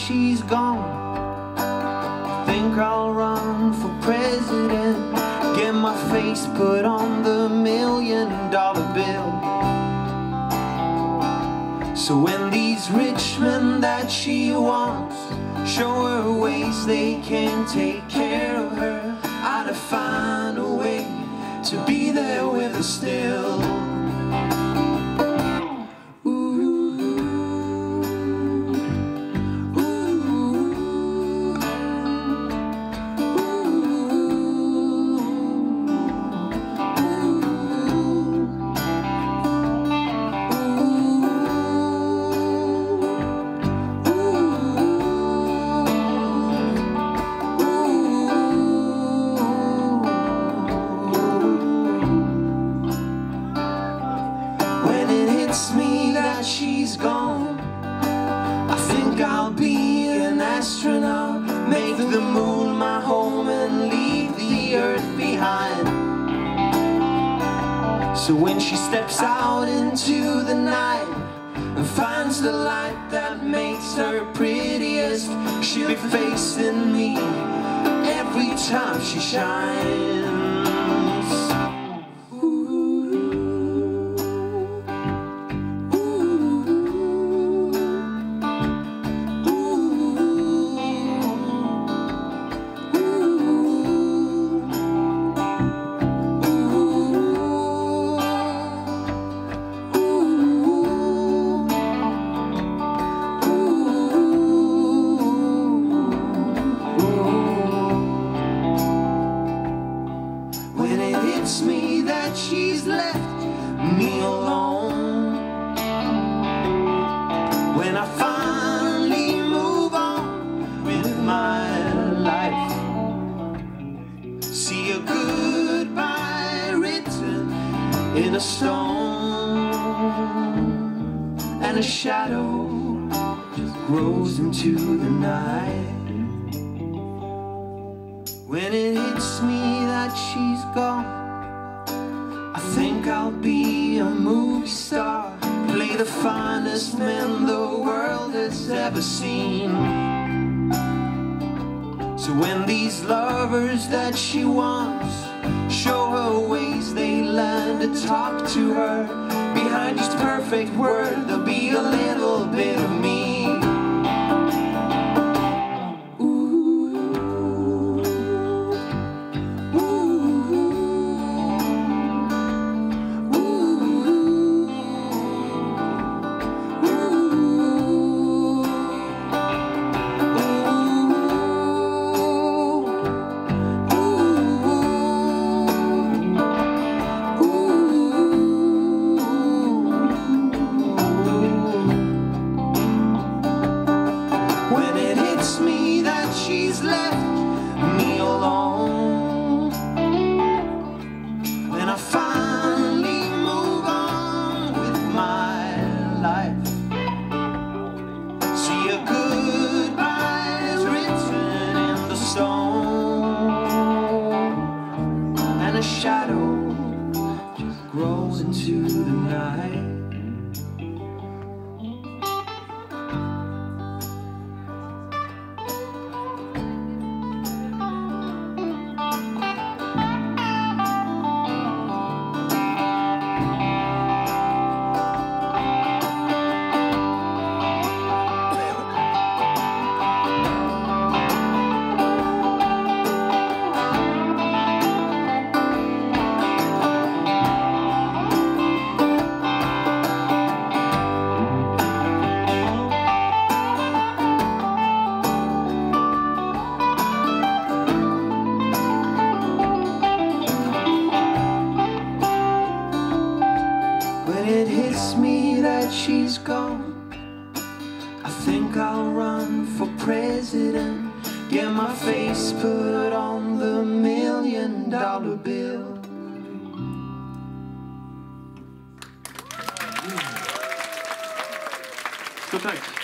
she's gone. I think I'll run for president, get my face put on the $1 million bill. So when these rich men that she wants show her ways they can take care of her, I'd find a way to be there with her still. Me that she's gone, I think I'll be an astronaut, make the moon my home and leave the earth behind. So when she steps out into the night and finds the light that makes her prettiest, she'll be facing me every time she shines. It's me that she's left me alone. When I finally move on with my life, see a goodbye written in a stone, and a shadow just grows into the night. When it hits me that she's gone, I think I'll be a movie star, play the finest men the world has ever seen. So when these lovers that she wants show her ways they learn to talk to her, behind each perfect word there'll be a little bit of me. It's me that she's left me alone. When I finally move on with my life, see a goodbye is written in the stone, and a shadow just grows into the night. It hits me that she's gone, I think I'll run for president, get my face put on the $1 million bill. Stort tack.